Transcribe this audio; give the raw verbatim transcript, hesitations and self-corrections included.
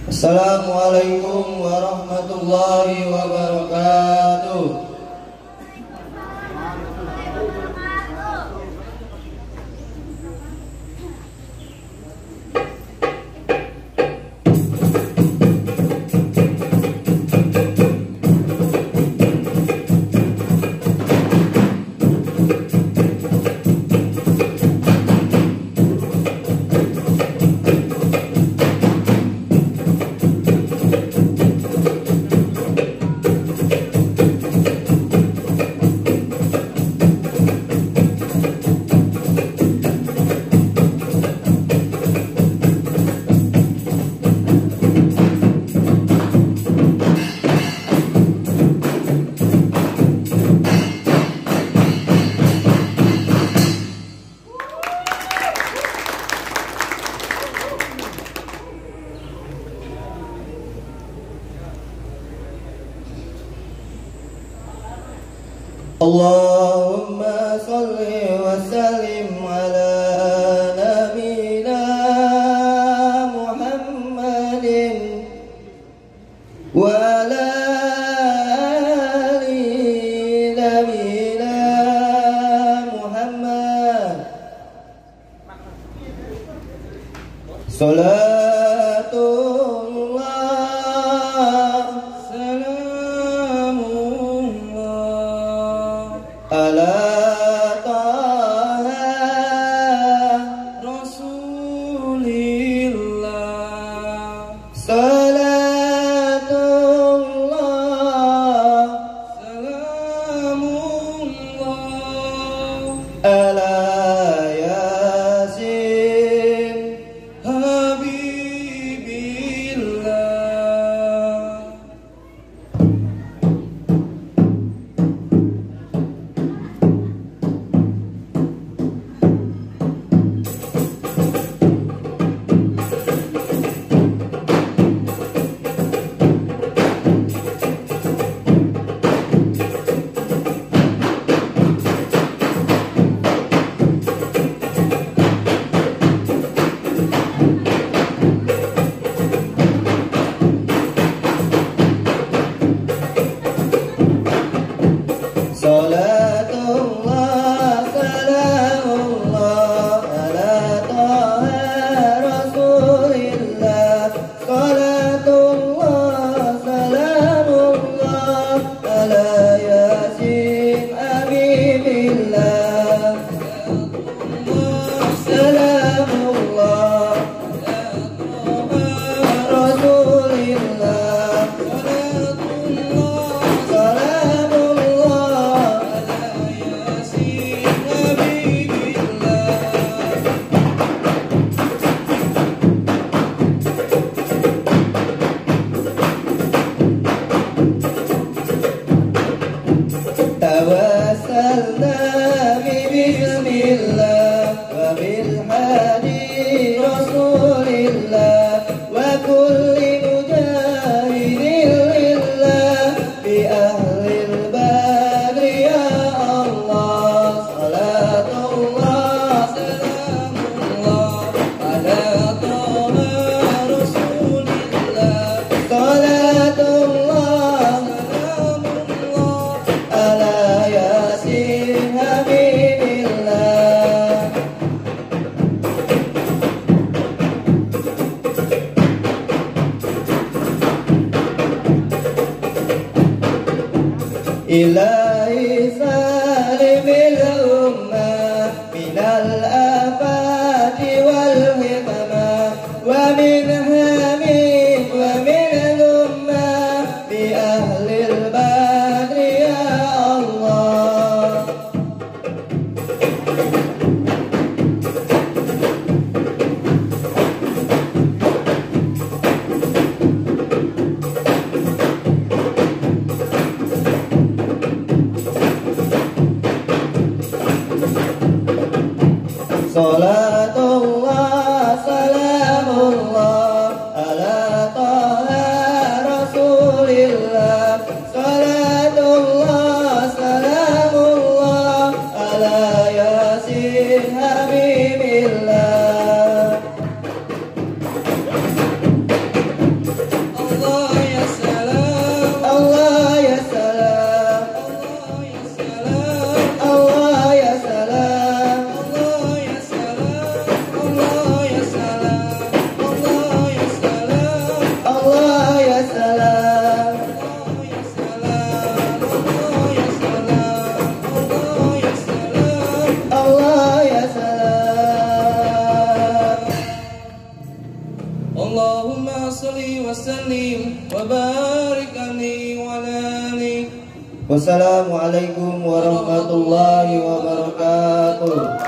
Assalamualaikum warahmatullahi wabarakatuh. Allahumma salli wa sallim ala nabiyina Muhammadin wa ala ali nabiyina Muhammad. Salatullah ala taha rasulillah. Salatullah salamullah ala yasin habibillah. Salatullah salamullah ala taha rasulillah. Salatullah salamullah ala yasin habibillah. Salamullah rasulillah. Tawassalna bismillah wa bil hadi rasulillah wa kulli mujahidin lillah bi ahlil badri ya Allah. Salatullah salamullah ala taha rasulillah. Salatullah salamullah ala yasin habibillah. Ilahi salimil ummah minal afati wal hikmah wa min hamid wa min ummah bi ahlil badri ya Allah. Salatullah salamullah ala taha rasulillah. Salatullah salamullah ala yasin habibillah. وسلم وبارك عليه وعلى آله. Wassalamualaikum warahmatullahi wabarakatuh.